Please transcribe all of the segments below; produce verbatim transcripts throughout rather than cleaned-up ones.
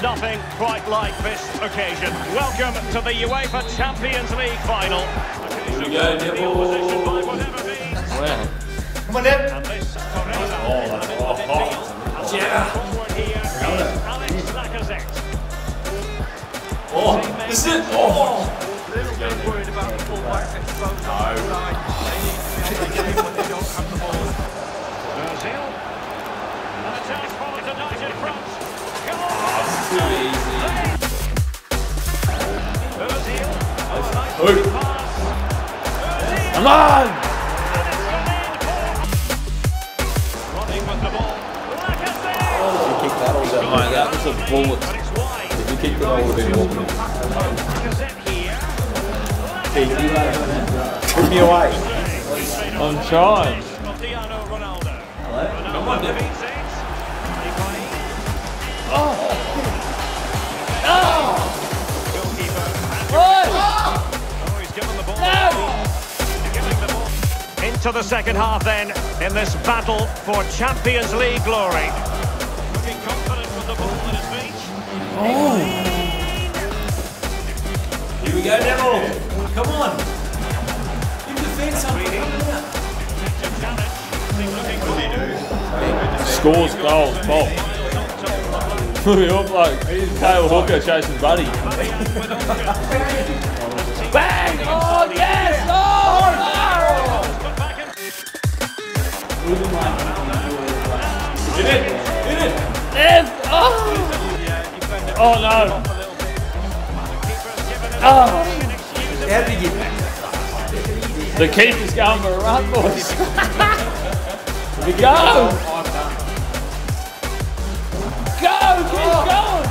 nothing quite like this occasion. Welcome to the UEFA Champions League final. Here we go, Neville. Wow. Come on, Nev. And this Oh, that's oh, hot. Jetta. Oh, this is it. Oh. Worried about the fullback exposed. Too easy. Come on! If you kick that, all that, Right, that was a bullet. if you kick that, all would have been walking. Put me away. I'm trying. Come on, Neville. Into the second half then, in this battle for Champions League glory. Looking confident with the ball at his feet. Oh. Here we go, Neville. Come on. You defend something. Scores goals, Bob. We look like Kale Hooker chasing Buddy. Bang! Oh, yes! Oh, no! Hit it! Hit it! Yes! Oh! Oh, no! Oh! How did you get back? The keeper's going for a run, boys. We go! Go! Keep going!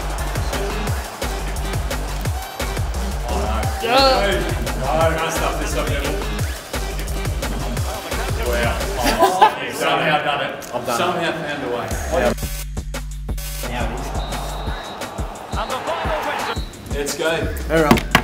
No, no, stop this up, Neville. Wow. Oh, somehow done it. I've done somehow it. Found a way. Now it is. Let's go. All right.